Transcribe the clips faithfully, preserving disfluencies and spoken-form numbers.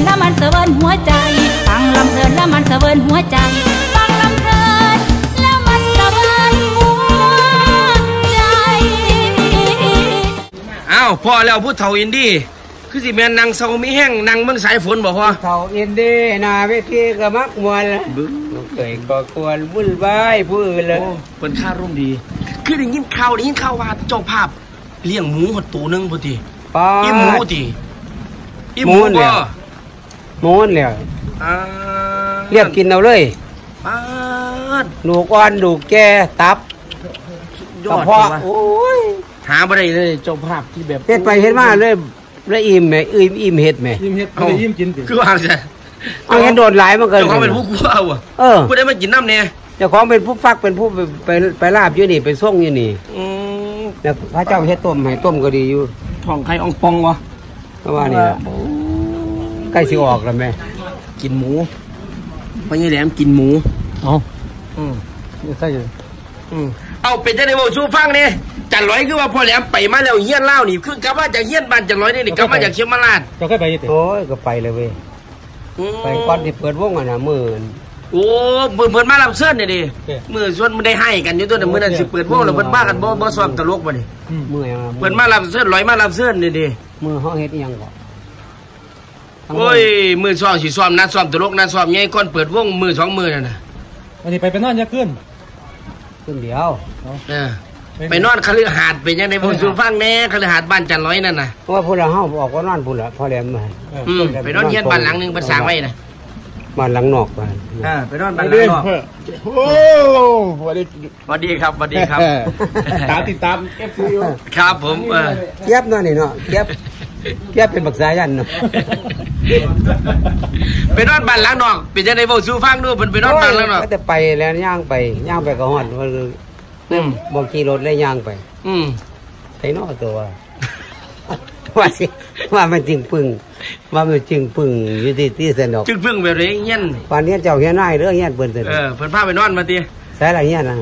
แล้วมันเสวินหัวใจฟังลำเพลินแล้วมันเสวินหัวใจฟังลำเพลินแล้วมันเสวินหัวใจอ้าวพ่อแล้วพูดเท่าอินดี้คือสิแม่นนางเศร้ามีแห้งนางเมืองสายฝนบ่พ่อเท่าอินดี้นาเวทีก็มักมวนเคยก่อกวนวุ่นวายผู้อื่นเลยเป็นค่าร่มดีคือได้ยินข่าวได้ยินข่าวว่าเจ้าภาพเลี้ยงหมูหดตัวนึงพอดีอีหมูตีอีหมูบ่หมูเลยเรียกกินเอาเลยดูก้อนดูแก่ตับกระเพาะโอ้ยหาบ่ได้เลยเจ้าภาพที่แบบเฮ็ดไปเฮ็ดมาเลยแล้วอิ่มไหมอิ่มอิ่มเฮ็ดไหมอิ่มเฮ็ดไม่ได้อิ่มกินคือว่าจะเอาเฮ็ดโดนหลายมันเกินเจ้าของเป็นผู้กู้เอาอ่ะเออผู้ได้มากินน้ำเนี่ยเจ้าของเป็นผู้ฟักเป็นผู้ไปไปลาบอยู่นี่ไปส่งอยู่นี่แล้วพระเจ้าเฮ็ดต้มให้ต้มก็ดีอยู่ท้องไข่อ่องปองวะเพราะว่านี่ละใกล้สิออกแล้วแม่กินหมูพ่อใหญ่แหลมกินหมูเอาอืมใช่เลยอืมเอาเป็นจะได้บอกชูฟังเนี่ยจันร้อยคือว่าพ่อแหลมไปมาแล้วเฮี้ยนเล่านี่คือกลับมาจากเฮี้ยนบ้านจันร้อยนี่กลับมาจากเชียงมาลาดจะค่อยไปยังไงโอ้ยก็ไปเลยเว้ยไปก่อนที่เปิดวงอ่ะนะมื่นโอ้เปิดเปิดมาลำเส้นเนี่ยดิมือส่วนมันได้ให้กันอยู่ตัวแต่มือนั้นสิเปิดวงแล้วเปิดบ้ากันบ่บ่ซ้อมตลกบ่นี่มือเปิดมาลำเส้นร้อยมาลำเส้นนี่ดิมือห้องเฮ็ดยังก่อนโอ้ยมือซ้อมสิซ้อมนัดซ้อมตลกนัดซ้อมใหญ่ก่อนเปิดวงมือสองมือนั่นน่ะอันนี้ไปไปนอนยาขึ้นขึ้นเดียวเออไปนอนคฤหาสน์เป็นยังไงผมสูฟังแน่คฤหาสน์บ้านจันร้อยนั่นน่ะเพราะว่าพูดละเฮาบอกว่านอนพูดละพอแหลมมาอืมไปนอนเฮียนบ้านหลังนึงเป็นสร้างไว้น่ะบ้านหลังนอกไปอ่าไปนอนบ้านหลังนอกโอ้สวัสดีสวัสดีครับสวัสดีครับตามติดตามเอฟซีครับผมเออเก็บนั่นนี่เนาะเก็บเก็บเป็นบักสายันเนาะไปนอนบ้านหลังนอกเป็นยังไงผมสูฟังดูเป็นไปนอนบ้านหลังนอกก็จะไปแล้วย่างไปย่างไปก็ฮอดว่าอืมบ่ขี่รถเลยย่างไปอืมไอ้นอตัวว่าสิว่ามันจึงปึงว่ามันจึงปึงอยู่ที่ที่สนุกจึงปึงแบบนี้เงี้ยปานนี้เจ้าเฮียนายเด้อเฮียนเปิ้นเด้อเออเพิ่นพาไปนอนมาติใส่ละเฮียนน่ะ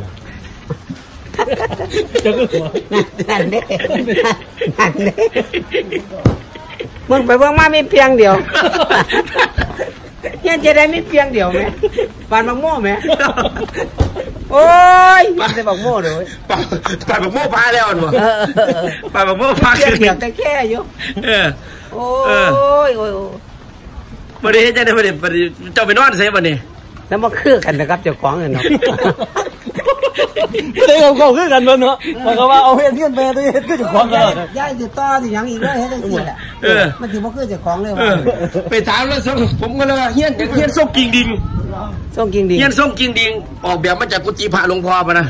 จังหัวนั่นเด้นั่นเด้มึงไปเบิ่งมามีเพียงเดียวเฮียนจะได้มีเพียงเดียวมั้ยปานบักโม่มั้ยโอ้ยมันจะบักโม่เลยปาปาบักโม่พาแล้วหนูปาบักโม่พาขึ้นเดียวแต่แค่อยู่เออโอ้ยโอ้ยมาดิจะได้มาดิเจ้าไปนอนเสียวันนี้แล้วมาคือกันนะครับเจ้าของเนาะเดี๋ยวเขาคือกันเนาะมันก็ว่าเอาเฮ็ดเงินไปตัวเฮ็ดก็เจ้าของกันย้ายสิต่อสิหยังอีกเลยเฮ็ดจังซี่แหละเออมันสิบ่คือเจ้าของเลยว่าไปถามแล้วผมก็เลยว่าเฮียนเฮียนส่งกิ่งดิ่งส่งกิ่งดิ่งเฮียนส่งกิ่งดิ่งออกแบบมาจากกุฏิพระหลวงพ่อป่ะนะ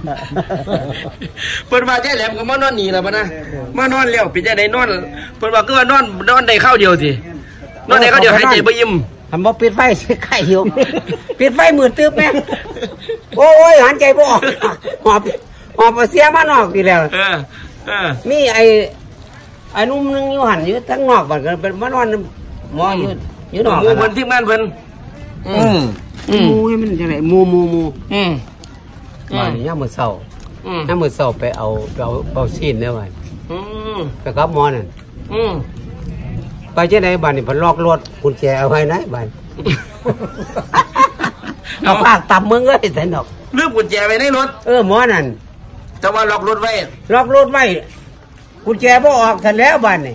เพิ่นว่าใจแหลมก็มานอนนี่ล่ะป่ะนะมานอนแล้วเป็นจังได๋นอนเพิ่นว่าคือว่านอนนอนได้ข้าวเดียวสินอนได้ข้าวเดียวหายใจบ่อิ่มทำบ่ปิดไฟสิไข่หิวปิดไฟมืดตึ๊บแม่โอ้ยหายใจบ่ออกหอบหอบเสียมานอกอีแล้วเออเออมีไอ้ไอ้นุ่มนึงอยู่หั่นอยู่ทั้งนอกบัดก็เป็นมานอนหมออยู่อยู่นอกหมู่เพิ่นทีมงานเพิ่นอืมอืมมูมันจังได๋มูมูมูอืมมานี่ยามมื้อเช้าอืมยามมื้อเช้าไปเอาเอาเอาซีนได้ไว้อืมไปกับหมอนั่นอืมไปจังได๋บัดนี้เพิ่นล็อกรถกุญแจเอาไว้ไหนบัดเอาปากตับมึงเอ้ยแต่ดอกลืมกุญแจไว้ในรถเออหมอนั่นแต่ว่าล็อกรถไว้ล็อกรถไว้กุญแจบ่ออกซั่นแล้วบัดนี้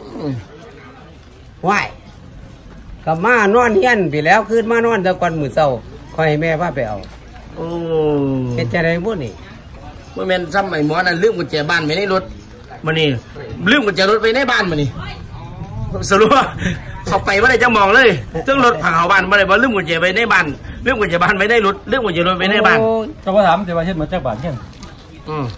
ว้ายก็มานอนเฮียนไปแล้วคืนมานอนแต่ก่อนมื้อเช้าค่อยให้แม่พาไปเอาโอ้เฮ็ดจังได๋บ่นี่บ่แม่นซ้ำไอ้หมอนั่นลืมกุญแจบ้านไว้ในรถมื้อนี้ลืมกุญแจรถไว้ในบ้านมื้อนี้สรุปว่าเขาไปบ่ได้จะมองเลยเรื่องรถผ่าเข้าบ้านบ่ได้บ่ลืมกุญแจไว้ในบ้านลืมกุญแจบ้านไว้ในรถลืมกุญแจรถไว้ในบ้านก็บ่ถามแต่ว่าเฮ็ดมาจากบ้านเฮ็ดอือ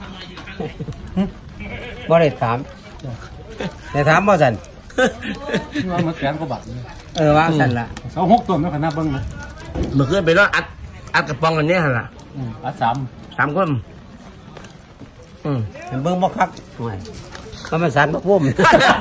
บ่ได้ถามแต่ถามบ่ซั่นว่ามันแสนกว่าบาทเออว่าซั่นล่ะเสาหกต้นแล้วขนาดเบิ่งนะเมื่อคืนไปนอนอัดอัดกระป๋องกันเนี่ยหั่นล่ะอืออัดสามสามคนอืมเบิ่งบ่คักห่วยก็มันสันบ่พุ่ม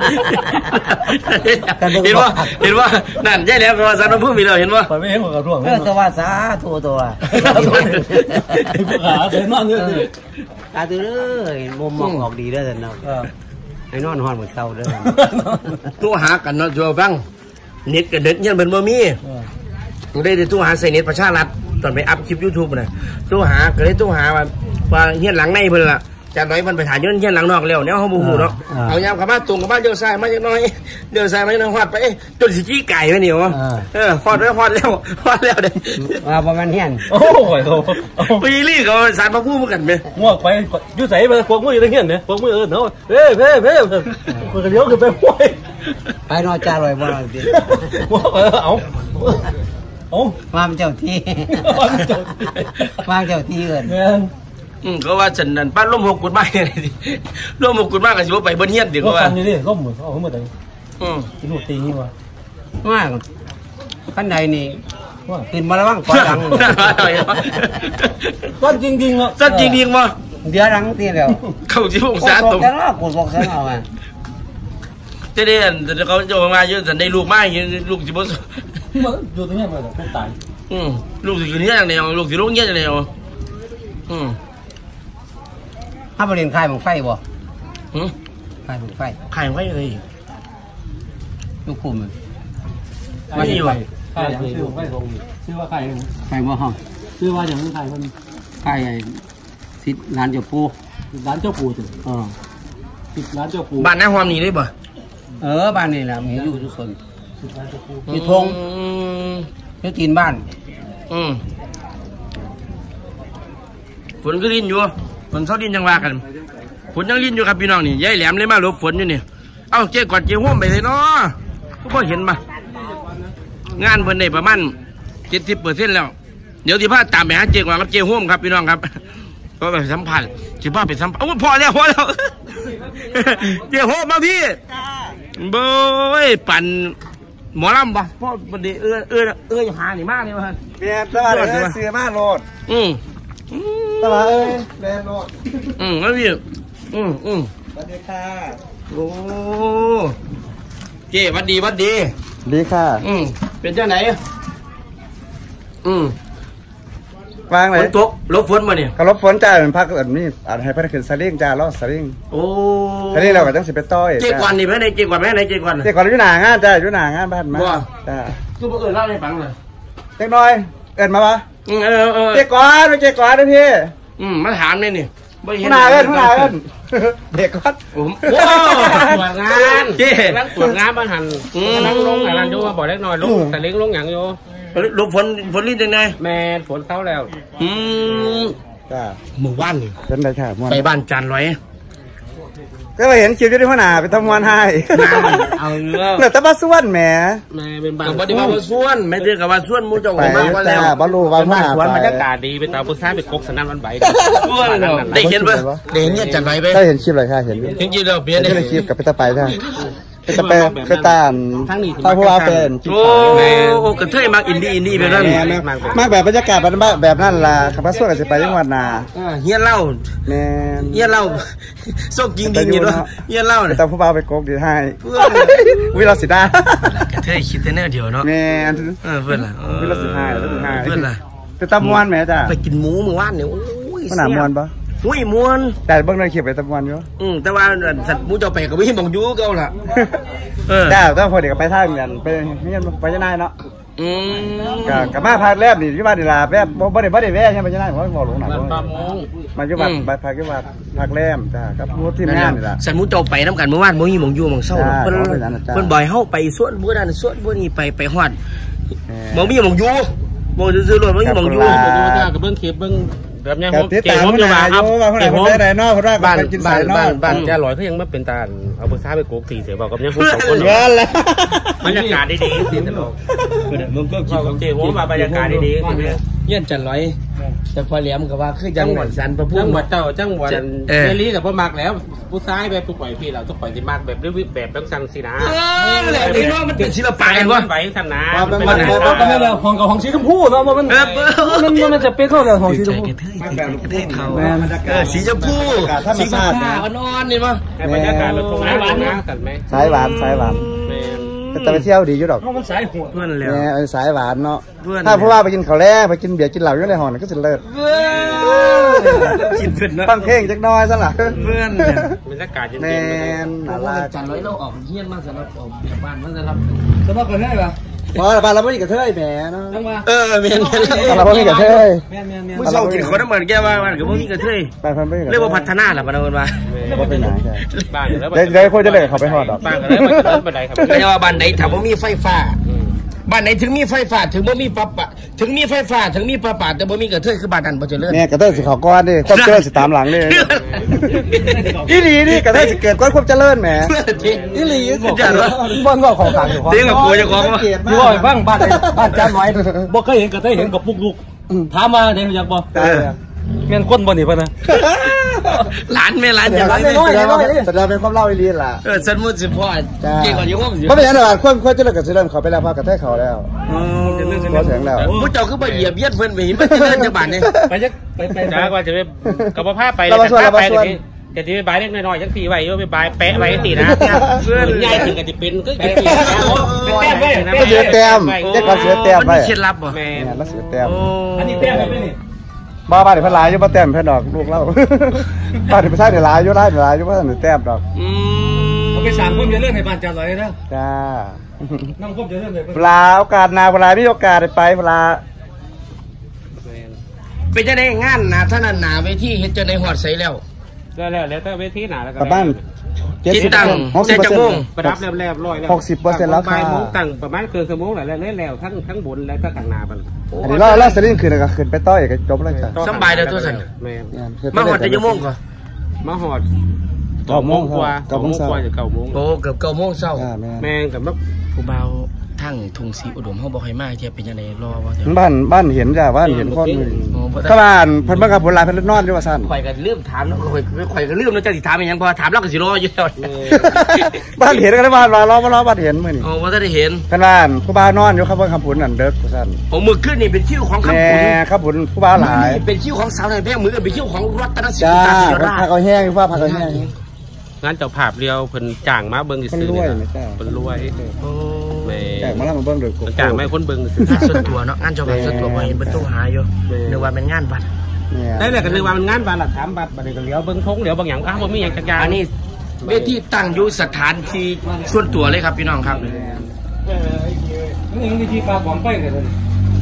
เห็นว่าเห็นว่านั่นใช่แล้วก็สันบ่พุ่มอีแล้วเห็นว่าไปไม่เห็นกับร่วงเออตัวว่าสาธุตัวผู้ขาเห็นนอนเด้อตาตื้อเลยมุมมองออกดีเด้อซั่นเนาะไอ้นอนฮ้อนมื้อเช้าเด้อตัวหากันเนาะจัวฟังเน็ตกับเน็ตเงี้ยเป็นบ่มีได้ได้ตู้หาใส่เน็ตประชารัฐตอนไปอัพคลิปยูทูบนะตู้หาก็เลยตู้หาว่าว่าเงี้ยหลังในเพิ่นล่ะจากน้อยมันไปถ่ายย้อนเงี้ยหลังนอกแล้วเนี่ยเขาบูฮูเนาะเอายามขับมาตรงกับบ้านเดียวซ้ายมาจากน้อยเดียวซ้ายมาจากน้อยฮอดไปจนสิจี้ไก่ไปเหนียวเออฮอดแล้วฮอดแล้วฮอดแล้วเด้มาประมาณเฮียนโอ้ยไปรีเขาสารพระผู้เหมือนกันไหมงวกไปยุ่ใส่ไปพวกมืออยู่ตรงเงี้ยเนี่ยพวกมือเออเนาะเฮ้เฮ้เฮ้คนเดียวคือไปป่วยไปนอนจ่าลอยบ่นอนดิเออเอาเอามาเจ้าที่มาเจ้าที่เอิญอืมก็ว่าฉันนั่นป้าล้มหกกุดมากเลยดิล้มหกกุดมากกันสิว่าไปบนเฮียนดิก็ว่านี่ดิล้มหมดเอาขึ้นมาได้อืมลูกตีนี่วะว่าขั้นใดนี่กินมาแล้วบ้างก่อนดังก้อนจริงจริงอ่ะก้อนจริงจริงมั้งเดี๋ยวดังตีแล้วเข้าที่องศาตรงแล้วกดบอกเส้นเอาไงจะได้จะเขาจะมาเยอะแต่ในลูกมากลูกจิบสอยู่ตรงนี้มาแต่ตายอืมลูกสิเนี้ยอย่างเดียวลูกสิลูกเนี้ยอย่างเดียวอืมถ้าบริเวณค่ายของไฟบ่หืมค่ายของไฟค่ายของไฟเลยลูกคุมไม่มีว่ะค่ายอย่างชื่อไฟตรงชื่อว่าค่ายค่ายบ่ห้องชื่อว่าอย่างนี้ค่ายคนค่ายสิร้านเจ้าปูร้านเจ้าปูจ้ะอ๋อสิร้านเจ้าปูบ้านน้าความนี้ได้ป่ะเออบ้านนี่แหละมีอยู่ทุกคนมีธงมีตีนบ้านอืมฝนก็รินอยู่ฝนเท่าดินยังว่ากันฝนยังรินอยู่ครับพี่น้องนี่ยายแหลมเลยมาหลบฝนอยู่นี่เอ้าเจ๊กอดเจ๊ห่วมไปเลยเนาะทุกคนเห็นปะงานเพิ่นได้ประมาณเจ็ดสิบเปอร์เซ็นต์แล้วเดี๋ยวที่พาตามไปหาเจ๊กอดกับเจ๊ห่วมครับพี่น้องครับก็ไปสัมผัสสิพาไปสัมผัสโอ้พอแล้วพอแล้วเจ๊ห่วมมาพี่โบ้ยปั่นหมอลำปะพ่อบันดีเอื้อเอื้อเอื้อหาหนิมากเลยมั้งเบียร์ตลาดเลยเสือมาโลดอืมตลาดเอ้ยแบนโลดอืมแล้วพี่อืมอืมสวัสดีค่ะโอ้เจ๊วัดดีวัดดีดีค่ะอืมเป็นเจ้าไหนอืมวางเลยฝนตกลบฝนมาเนี่ยก็ลบฝนจ้าเป็นพักแบบนี้อาจให้พักขึ้นสลิงจ้าล้อสลิงโอ้สลิงเราก็ต้องสิไปต้อยเจ๊กวนนี่ไหมในเจ๊กวนไหมในเจ๊กวนเจ๊กวนอยู่หนางานจ้าอยู่หนางานบ้านมาจ้าคือเอิญเล่าให้ฟังเลยเจ๊กน้อยเอิญมาปะเออเออเจ๊กวนไม่เจ๊กวนนะพี่อืมมาถามเลยนี่ผู้นาเอิญผู้นาเอิญเด็กวัดผมว้าวตรวจงานเจ๊นั่งตรวจงานบ้านหันนั่งลงอะไรดูมาบอกเล็กน้อยลงแต่เล็กลงอย่างอยู่ลบฝนฝนลิ้นยังไงแม่ฝนเข้าแล้วอืมหมู่บ้านนี่เป็นไรค่ะไปบ้านจานร้อยก็ไปเห็นคิวอยู่ที่หัวหน้าไปทำงานให้เอาเรื่องเหลือแต่บ้าส่วนแหมแม่เป็นบ้านกับบ้านส่วนแม่เดือกับบ้านส่วนมูเจ้าของบ้านว่าแล้วบ้านรูบ้านบ้านสวนบรรยากาศดีไปตามพุทธาไปกกสนั่นวันใบได้เห็นปะได้เห็นเนี่ยจานร้อยไปได้เห็นคลิปเลยค่ะเห็นจริงๆเราเปลี่ยนได้คลิปกับไปตาไปใช่ไปตาไปไปตามถ้าพวกเราเป็นโอ้โอ้กระเทยมากอินดี้อินดี้แบบนั้นมากแบบบรรยากาศแบบแบบนั้นล่ะขับรถส่วนอาจจะไปจังหวัดนาเฮียเล่าแม่เฮียเล่าโซกยิงดิงอยู่ด้วยเฮียเล่าเนี่ยแต่พวกเราไปโกกดีให้วิลาสิดากระเทยคิดแต่เนื้อเดียวเนาะแม่เออเพื่อนล่ะวิลาสิดาเพื่อนล่ะไปตำมวนแม่จ้ะไปกินหมูเมื่อวานเนี่ยโอ้ยขนาดมวนปะอุ้ยมวนแต่เบื้องในเขียนไปตะวันอยู่อืมแต่ว่าสัตว์มูเจ้าเป็ดก็ไม่เห็นมองยูก็ล่ะเออแต่ต้องพอเด็กไปท่าเหมือนกันไปนี่ไปจะนายเนาะอืมกับกับมาพาแลบนี่ที่บ้านดีลาแลบบ่ได้บ่ได้แว่ใช่ไหมจะนายเพราะบอกหลงหนักมาที่วัดไปพักที่วัดพักแลมจ้ากับมูที่งานนี่ล่ะสัตว์มูเจ้าไปน้ำกันเมื่อวานมูยี่มองยูมองเศร้าเพิ่นเพิ่นบ่อยเฮาไปสวนบัวนั่นสวนบัวนี่ไปไปฮอดมองมีมองยูมองซื้อรถมองยี่มองยูกับเบิ้งคลิปเบิ้งแบบนี้ผมติดตามอยู่มาครับเดี๋ยวผมได้ได้นอกเพราะว่าบ้านบ้านบ้านบ้านแกลอยเขายังไม่เป็นตาเอาไปซ่าไปโกกตีเสียบอกกับยังพูดสองคนเยอะแล้วบรรยากาศดีๆสิตลกมึงก็คิดกับเจ๊หัวมาบรรยากาศดีๆใช่ไหมเยี่ยนจันร้อยแต่พอเหลี่ยมกับว่าคือจังหวัดสันประพุ่งจังหวัดเจ้าจังหวัดเจลีกับพ่อมากแล้วผู้ซ้ายแบบผู้ปล่อยพี่เราต้องปล่อยสิมากแบบด้วยแบบต้องสั่งสินะเออแหละที่ว่ามันเป็นศิลปะไงวะไหวสั่นนะมันมันมันแล้วของกับของสีชมพูเนาะมันมันมันจะเป็นเข้ากับของสีชมพูเออสีชมพูสีฟ้าอ่อนๆนี่มั้งบรรยากาศเราคงสายหวานนะสั่นไหมสายหวานสายหวานแต่ไปเที่ยวดีอยู่ดอกมันสายหัวเพื่อนแล้วเนี่ยสายหวานเนาะถ้าเพราะว่าไปกินข้าวแล่ไปกินเบียร์กินเหล้าอยู่ในห้องก็จะเลิศกินเพื่อนนะฟังเพลงจักน้อยซะล่ะเพื่อนบรรรยากาศเย็นแมๆนเพน่าราะว่ารักจันร้อยเราออกเฮี้ยนมากสำหรับออกแบบบ้านมันสำหรับสมัครกันได้ปะพอบ้านเราไม่มีกระเทยแหมเนาะตั้งมาเออเมียนบ้านเราไม่มีกระเทยแม่นแม่นแม่นมึงส่งกินคนน้ำเหมือนแกว่ามันก็บ่มีกระเทยบ้านพันไม่มีกระเทยเรียกว่าพัฒนาแหละปะนะมันว่าก็เป็นไหนใช่บ้านแล้วเดี๋ยวเดี๋ยวคนจะเลยเขาไปหอดดอกบ้านแล้วมันเดินบันไดครับเรียกว่าบ้านไหนถ้าบ่มีไฟฟ้าบ้านไหนถึงมีไฟฟ้าถึงบ่มีปะปะถึงมีไฟฟ้าถึงมีปะปะแต่บ่มีกระเทยคือบ้านนั้นบ่เจริญเนี่ยกระเทยสิเขาก้อนดิความเจริญสิตามหลังดิอีหลีนี่กระเทยสิเกิดก้อนความเจริญแหมเพื่อที่อีหลีสุดยอดวะบ้านก็ของต่างอยู่เลี้ยงกับกูจะของวะพี่ว่าบ้างบ้านบ้านจ้าน้อยบ่เคยเห็นก็ได้เห็นกับปุกลูกถามมาเด็กอยากบอกแม่นคนบ่นี่ป่ะนะหลานแม่หลานอย่าร้านน้อยน้อยแสดงเป็นความเล่าอีหลีล่ะเออฉันมุดสิพ่อเก่งกว่าอยู่ห้องอยู่ไม่เป็นไรหรอกความความเจริญกับเจริญเขาไปแล้วพากระเทยเขาแล้วเขาถึงแล้วมุดเจ้าคือบ่เหยียบเยียดเพิ่นไปเห็นมันเจริญจังบ้านนี่ไปจักไปไปจ้าว่าจะไปกับผ้าไปจะไปจะที่บายเล็กน้อยๆจังสี่ใบโยไปบายแปะไว้สี่นะเพื่อนใหญ่ถึงกันจะเป็นก็จะเป็นแต้มก็เสือแต้มเจ๊ก่อนเสือแต้มมันไปมีเคล็ดลับบ่แม่เนี่ยแล้วเสือแต้มอันนี้แต้มแบบนี้บ้าบ้านเดี๋ยวพันลายอยู่บ้านแต้มเพื่อนดอกลูกเล่าบ้านเดี๋ยวไปใช้เดี๋ยวลายอยู่ลายเดี๋ยวลายอยู่บ้านเดี๋ยวแต้มดอกอืมเอาไปสามคนจะเลื่อนให้บ้านจ้าน้อยนะจ้าน้ำคนจะเลื่อนเลยเวลาโอกาสนาเวลามีโอกาสได้ไปเวลาเป็นจังได๋งานหน้าท่านั้นหน้าเวทีเฮ็ดจังได๋ฮอดใส่แล้วแล้วแล้วแล้วแต่เวทีหนาแล้วก็กลับบ้านคิดตังค์หกสิบเปอร์เจ็ดเซ็นโมงต์ประดับแล้วแล้วร้อยแล้วหกสิบเปอร์เซ็นต์แล้วค่ะบ่ายโมงตั้งประมาณเกินชั่วโมงแล้วแล้วแล้วทั้งทั้งบนและทั้งข้างหน้าบัดอันนี้เราเราเสร็จนี่คืนก็ขึ้นไปต้อยก็จบแล้วจ้ะสบายแล้วตัวสั่นแม่นมาฮอดแต่ชั่วโมงก่อนมาหอดเก้าโมงกว่าเก้าโมงกว่าจะเก้าโมงโอ้เกือบเก้าโมงเช้าอ่าแม่แม่งกับมาผู้บ่าวทั้งทุ่งศรีอุดมเฮาบ่ค่อยมาเทียบเป็นจังได๋รอบ่เทียบบ้านบ้านเห็นจ้ะบ้านเห็นคนเลยโอ้บ่ถ้าบ้านเพิ่นเบิ่งกับผลลายเพิ่นนอนอยู่ว่าซั่นข่อยก็ลืมถามแล้วข่อยข่อยก็ลืมแล้วจังสิถามอีหยังพอถามแล้วก็สิรออยู่แล้วบ้านเห็นก็ได้บ้านรอรอมารอบ้านเห็นมื้อนี้โอ้บ่ทันได้เห็นเพิ่นบ้านผู้บ่าวนอนอยู่ครับเพิ่นคำผุนนั่นเด้อว่าซั่นโอ้มื้อคืนนี่เป็นคิวของคำแม่ขุนครับผุนผู้บ่าวหลายนี่เป็นคิวของสาวในแพงมือกันเป็นคิวของรัตนศิลจ้าป์ตาศิเพิ่นราพาเขาแห้งว่าพาเขาแห้งงานเจ้าภาพเรียวเพิ่นจ้างมาเบิ่งซื่อเพิ่นรวยนี่นะจ้ะเพิ่นรวยโอ้แม่แจกมาแล้วมาเบิ่งเด้อกูเพิ่นจ้างมาให้คนเบิ่งซื่องานส่วนตัวเนาะงานเจ้าบ่าวส่วนตัวบ่เห็นเพิ่นต้องหาอยู่นึกว่าเป็นงานวัดได้แหละก็นึกว่ามันงานบาดละถามบัดบัดนี้ก็เหลียวเบิ่งทงเหลียวบางอย่างอ้าวบ่มีหยังจักอย่างอันนี้เวทีตั้งอยู่สถานที่ส่วนตัวเลยครับพี่น้องครับนี่วิธีปลาของไฟเลยนี่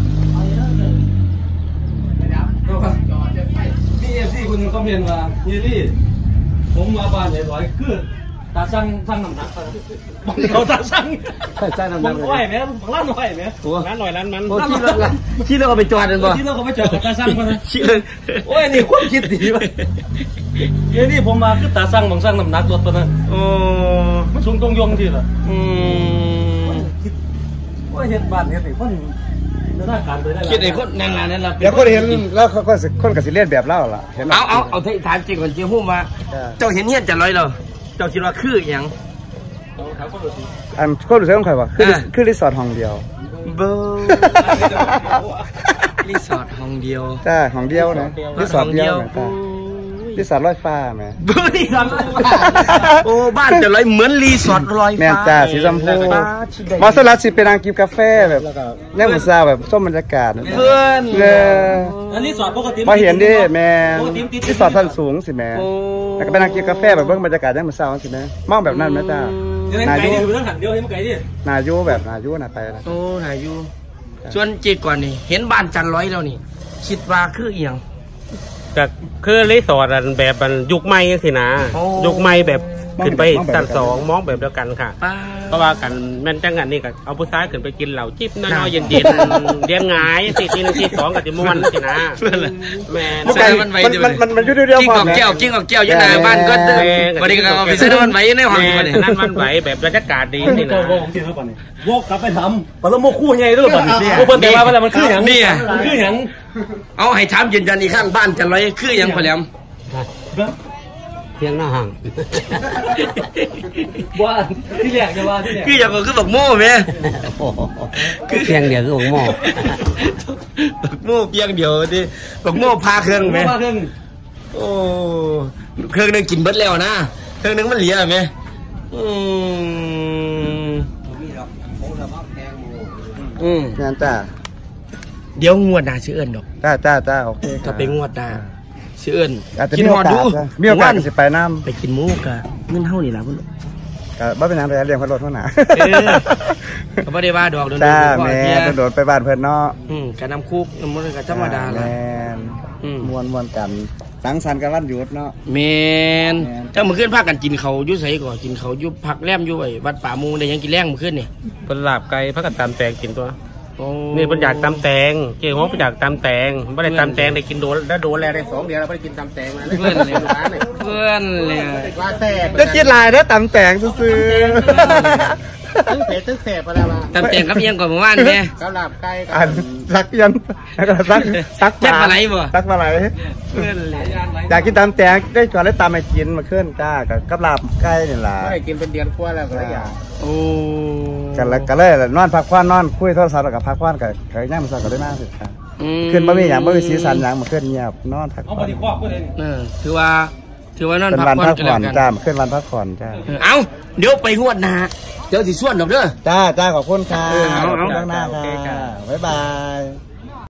เอฟซีคุณคอมเมนต์ว่าเยลี่ผมมาบ้านใหญ่ร้อยคือตาสั่งสั่งน้ำหนักเขาตาสั่งใช่ใช่น้ำหนักผมไหวไหมผมล้านไหวไหมร้านหน่อยร้านมันโอ้ขี้รถละขี้รถเอาไปจอดกันบ่ที่เราเขาไปเจอตาสั่งมาเลยขี้รถโอ้ยนี่ความคิดดีว่ะเยลี่ผมมาคือตาสั่งบางสั่งน้ำหนักรถตัวนั้นโอ้มันสูงตรงยงที่ละอืมว่าเห็นบ้านเห็นไอ้คนหน้าการไปได้คิดไอ้คนนั่นล่ะนั่นล่ะเดี๋ยวคนเห็นแล้วเขาก็สิคนก็สิเลียนแบบเล่าล่ะเห็นเอาเอาเอาถามจริงก่อนเจ้าฮู้ว่าเจ้าเห็นเฮียนจัดร้อยแล้วเจ้าคิดว่าคือหยังอันคนรู้สึกของใครวะคือคือรีสอร์ทห้องเดียวเบอร์รีสอร์ทห้องเดียวจ้าห้องเดียวนะรีสอร์ทเดียวนะจ้ารีสอร์ทลอยฟ้าแหมเบอร์รีสอร์ทลอยฟ้าโอ้บ้านจะลอยเหมือนรีสอร์ทลอยฟ้าแม่นจ้าสีชมพูมอสลัดสิเป็นนางกินกาแฟแบบแนวหมูซาแบบส้มบรรยากาศเพื่อนเลยอันนี้สอดปกติมาเห็นดิแม่รีสอร์ทชั้นสูงสิแม่แล้วก็เป็นนางกินกาแฟแบบเบิ่งบรรยากาศแนวหมูซาสิแม่มองแบบนั้นไหมจ้ายังไงไก่อยู่ทั้งหันเดียวให้มันไก่ดินายูแบบนายูน่ะไปนะโอ้หาอยู่ส่วนจิตก่อนนี่เห็นบ้านจันร้อยแล้วนี่ คิดว่าคือเอียงก็คือรีสอร์ทอันแบบมันยุคใหม่จังซี่นะโอ้ยุคใหม่แบบขึ้นไปชั้นสองมองแบบเดียวกันค่ะป้าเพราะว่ากันแม่นจังงันนี่ก็เอาผู้ชายขึ้นไปกินเหล้าจิบน้อยๆเย็นๆเรียนง่ายสิทีนึงทีสองก็สิม่วนสินะเพื่อนเลยแม่นมันมันมันมันอยู่เดียวกิ้งออกแก้วกิ้งออกแก้วอยังไงบ้านก็เด้อวันนี้ก็เอาไปซื้อน้ำมันไหวในห้องแม่วันนี้นั่นมันไหวแบบบรรยากาศดีนี่นี่ตัวนะวงที่แล้วป่ะนี่วกกลับไปทำปลาโมคู่ใหญ่ด้วยป่ะนี่โอ้เปิ้ลแต่ว่ามันคือหยังมันคือหยังเอาให้ถามยืนยันอีกข้างบ้านจันร้อยคือเอียงพอแหลมเที่ยงหน้าห่างว่าที่แรกจะว่าที่แรกคืออย่างก็คือบักโม่แม่คือเพียงเดียวคือของหม้อบักโม่เพียงเดียวดิบักโม่พาเครื่องแม่ว่าเครื่องโอ้เครื่องนึงกินเบิดแล้วนะเครื่องนึงมันเหลือไหมอืมอืมงานจ้าเดี๋ยวงวดหน้าชื่อเอิญดอกจ้าจ้าจ้าโอเคถ้าเป็นงวดหน้าสิสิเอิ้นอาจจะกินมีฮโออดกาดูสมีโอกาสสิไปน้ำไปกินหมูกะเงินเฮานี่ล่ะพุ่นก็บ่เป็นหยังแต่เลี้ยงเพิ่นรถเท่าหนาเออก็บ่ได้ว่าดอกโดนๆจ้าพ่อแม่เที่ยโดดๆไปบ้านเพิ่นเนาะอืมกะน้ำคุกน้ำมันก็ธรรมดาล่ะแม่นอืมม่วนๆกันสังสรรค์กันวันหยุดเนาะแม่นแม่นถ้ามื้อคืนพากันกินข้าวอยู่ไสก่อกินข้าวอยู่พักแรมอยู่ไอ้วัดป่ามูได้หยังกินแรงมื้อคืนนี่เป็นลาบไก่พักกันตามแตงกินตัวโอ้นี่เป็นอยากตามแตงเกี่ยวกับเป็นอยากตามแตงไม่ได้ตามแตงได้กินโดนแล้วโดนแล้วได้สองเดือนแล้วไม่ได้กินตามแตงมาเพื่อนเลยเพื่อนเลยว่าแซ่บจะกินหลายเด้อตำแตงซื่อตึ้งเผ็ดตึ้งแซ่บอะไรมาตามแตงกับเอียงก่อนเมื่อวานแม่กะลาบไก่ๆอันสักยันแล้วก็สักสักแซ่บปลาไหลบ่สักปลาไหลเพื่อนเลยอยากกินตำแตงได้ก่อนได้ตำให้กินมาขึ้นจ้ากับกับลาบไก่นี่ล่ะไม่ได้กินเป็นเดือนกว่าแล้วก็เลยอยากโอ้กันแล้วก็เลยนอนพักผ่อนนอนคุยโทรศัพท์แล้วก็พักผ่อนกับกับย่างมันสักก็ได้มากสุดครับขึ้นบ่มีหยังบ่มีสีสันหยังมาขึ้นเงียบนอนพักเอาผ่บอนริครอบก็เลยเออถือว่าถือว่านอนเป็นพักวันผ่อนพักกันผ่แล้อวน กันจ้ามาขึ้นวันพักผ่อนจ้าเอ้าเดี๋ยวไปหวดนาเดี๋ยวสิส่วนดอกเด้อจ้าจ้าขอบคุณค่ะเออเอาเอาขอบคุณมากค่ะบ๊ายบาย